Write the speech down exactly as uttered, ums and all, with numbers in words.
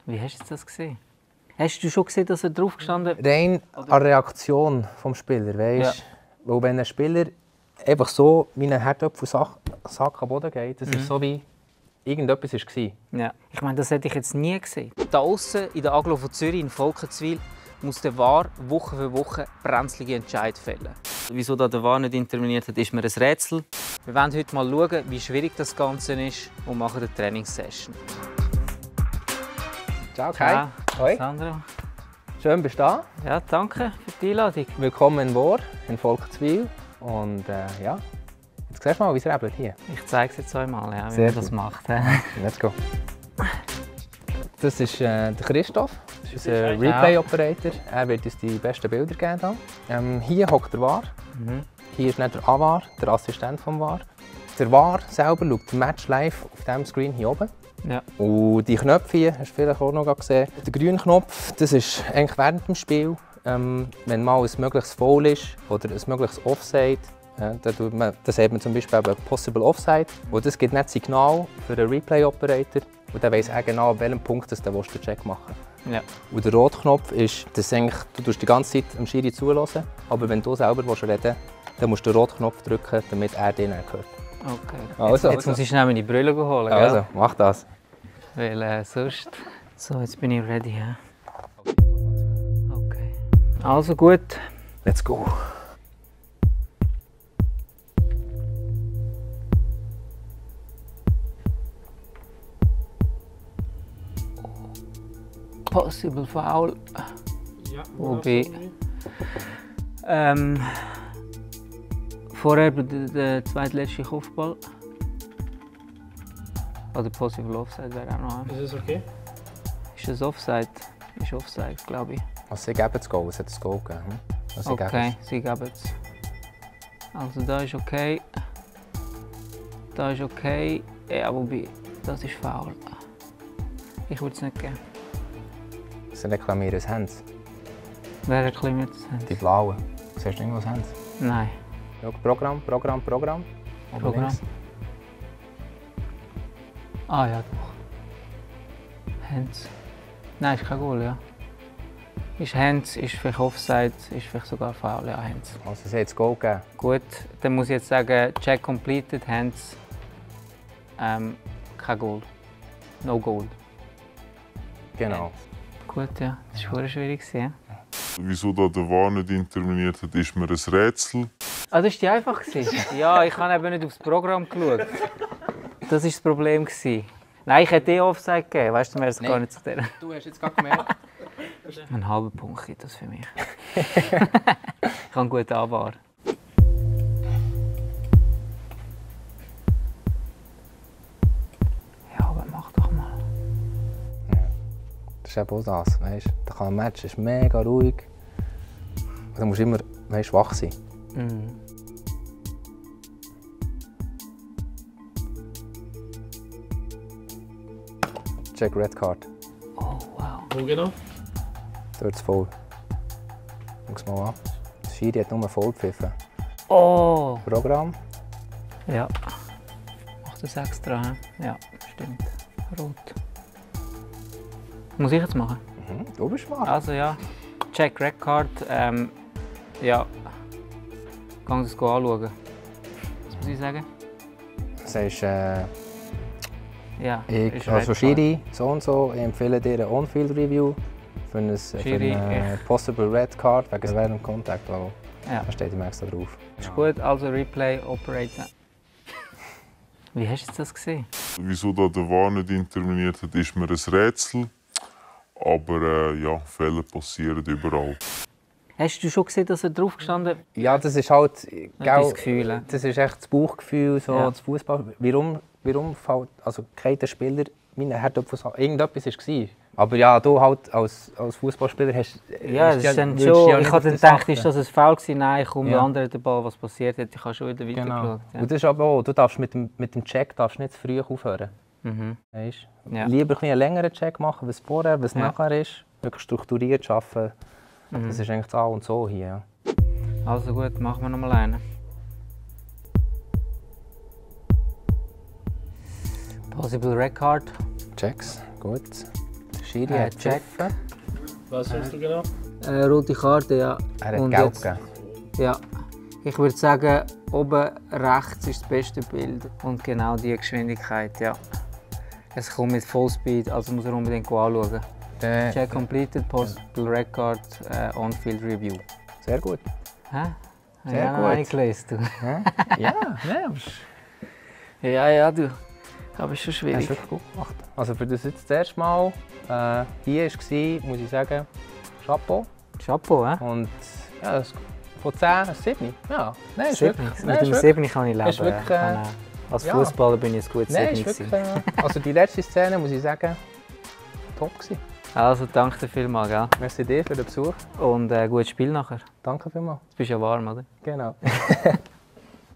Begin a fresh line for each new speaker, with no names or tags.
Wie hast du das gesehen? Hast du schon gesehen, dass er drauf gestanden ist?
Rein an der Reaktion des Spielers. Weißt? Ja. Weil wenn ein Spieler einfach so wie ein Herdöpfelsack am Boden geht, das mhm. ist so wie irgendetwas war.
Ja. Ich meine, das hätte ich jetzt nie gesehen. Da außen in der Aglo von Zürich, in Volkenswil, muss der V A R Woche für Woche brenzlige Entscheid fällen. Wieso da der V A R nicht interveniert hat, ist mir ein Rätsel. Wir wollen heute mal schauen, wie schwierig das Ganze ist und machen eine Trainingssession.
Ciao Kai.
Hoi. Sandro.
Schön bist du da.
Ja, danke für die Einladung.
Willkommen in V A R, in Volkenswil. Und äh, ja, jetzt siehst du mal, wie es rebelt hier.
Ich zeige es jetzt einmal, ja, wie
Sehr
man das macht.
Let's go. Das ist äh, der Christoph, das ist ein Replay-Operator. Er wird uns die besten Bilder geben. Ähm, hier hockt der V A R. Mhm. Hier ist nicht der A V A R, der Assistent des V A R. Der V A R selber schaut das Match live auf diesem Screen hier oben.
Ja.
Und die Knöpfe hier, hast du vielleicht auch noch gesehen. Der grüne Knopf, das ist eigentlich während dem Spiel, ähm, wenn mal ein mögliches Foul ist oder ein mögliches Offside. Ja, da tut man, das sieht man zum Beispiel eben Possible Offside. Und das gibt nicht Signal für den Replay-Operator. Und der weiss auch genau, an welchem Punkt das den Check machen will.
Ja.
Und der rote Knopf ist, dass eigentlich, du tust die ganze Zeit dem Schiri zuhören, aber wenn du selber reden willst, dann musst du den roten Knopf drücken, damit er den hört.
Okay.
Also,
jetzt, jetzt muss ich schnell meine Brille holen. Gell?
Also, mach das.
Weil äh, sonst... So, jetzt bin ich ready. Ja? Okay. Also gut.
Let's go.
Possible Foul.
Ja,
wobei... Ähm, vorher der, der zweitletzte Kopfball. Oder Possible Offside wäre auch noch.
Ist es okay?
Ist es Offside? Ist Offside, glaube ich.
Also sie geben das Goal, es hat das Goal gegeben. Hm? Also sie
okay,
geben
sie geben es. Also da ist okay. Da ist okay. Ja, wobei, das ist faul. Ich würde es nicht geben.
Sie reklamieren das Hands.
Wer reklamiert das Hands?
Die blauen. Siehst du irgendwo das Hands?
Nein.
Schau, Programm, Programm, Programm.
Programm. Ah ja, doch. Hands. Nein, ist kein Goal, ja. Ist Hands, ist vielleicht Offside, ist vielleicht sogar Foul, ja, Hands.
Also sie hat das Goal gegeben.
Gut, dann muss ich jetzt sagen, Check completed, Hands, ähm, kein Goal. No Goal.
Genau.
Hands. Gut, ja, das war schwierig. Ja.
Wieso da der V A R nicht interveniert hat, ist mir ein Rätsel.
Ah, das war die einfach? Ja, ich habe eben nicht aufs Programm geschaut. Das war das Problem. Nein, ich hätte eh Offside gegeben. Weißt du, mir ist gar nicht zu der.
Du hast jetzt gerade gemerkt.
Einen halben Punkt gibt das für mich. Ich habe gut A V A R. Ja, aber mach doch mal.
Ja. Das ist eben auch das. Weißt? Da kann ein Match ist mega ruhig. Da musst du immer weißt, wach sein.
Mhm.
Check Red Card.
Oh, wow.
Wo genau?
Dort ist voll. Schau es mal an. Das Schiri hat nur voll gepfiffen.
Oh!
Programm.
Ja. Macht das extra, he? Ja, stimmt. Rot. Muss ich jetzt machen?
Mhm, du bist wahr.
Also ja. Check Red Card. Ähm, ja. Kann ich das anschauen? Was muss ich sagen?
Das ist, äh,
Ja,
ich, also Schiri, so und so, ich empfehle dir ein On-Field-Review für eine,
Schiri,
für eine Possible Red Card wegen während Kontakt.
Ja.
Da steht im extra drauf.
Ist gut, also Replay Operator. Wie hast du das gesehen?
Wieso da der V A R nicht interveniert hat, ist mir ein Rätsel. Aber äh, ja, Fehler passieren überall.
Hast du schon gesehen, dass er drauf gestanden ist?
Ja, das ist halt,
Das Gefühl.
das ist echt das Bauchgefühl, so
Ja.
das Fußball. Warum, warum fällt, also kein Spieler, meine Herdöpfelsack, irgendetwas war. Aber ja, du halt als, als Fußballspieler hast.
Ja, das ist dann schon. Ich habe dann gedacht, ist das ein Foul gewesen? Nein, komm, der andere den Ball, was passiert hat, ich habe schon wieder
Genau.
weitergeschaut. Ja.
Und das ist aber auch, du darfst mit dem, mit dem Check darfst nicht zu früh aufhören.
Mhm.
Weißt?
Ja.
Lieber ein einen längeren Check machen, was vorher, was
Ja.
nachher ist. Wirklich strukturiert arbeiten.
Mhm.
Das ist eigentlich das A und so hier. Ja.
Also gut, machen wir noch mal einen. Possible Red Card.
Checks, gut. Schiri
Äh,
hat
Jack.
getroffen.
Was hast du genau?
Äh, rote Karte, ja.
Er hat
Und
gelb
jetzt-
gegeben.
Ja. Ich würde sagen, oben rechts ist das beste Bild. Und genau die Geschwindigkeit, ja. Es kommt mit Fullspeed, also muss er unbedingt anschauen.
Dann-
Check completed, possible record, äh, on-field review.
Sehr gut.
Hä?
Sehr
ja,
gut.
eingelesen, du.
Ja, nein, aber
Ja, ja, du. Aber ist schon
hast
schwierig.
du wirklich gut gemacht. Also für das jetzt das erste Mal äh, hier war, muss ich sagen, Chapeau.
Chapeau, hä?
Und ja, das, von zehn ein sieben. Ja, nein, ist
Sieben.
wirklich...
Mit
Nein,
dem
ist wirklich,
sieben kann ich leben.
ist wirklich,
Ich kann, äh, als
ja.
Fußballer bin ich ein gutes
nein,
sieben
ist
gewesen.
wirklich äh, also die letzte Szene, muss ich sagen, top gewesen.
Also danke dir vielmals, gell?
Merci dir für den Besuch.
Und äh, gutes Spiel nachher.
Danke vielmals.
Jetzt bist du ja warm, oder?
Genau.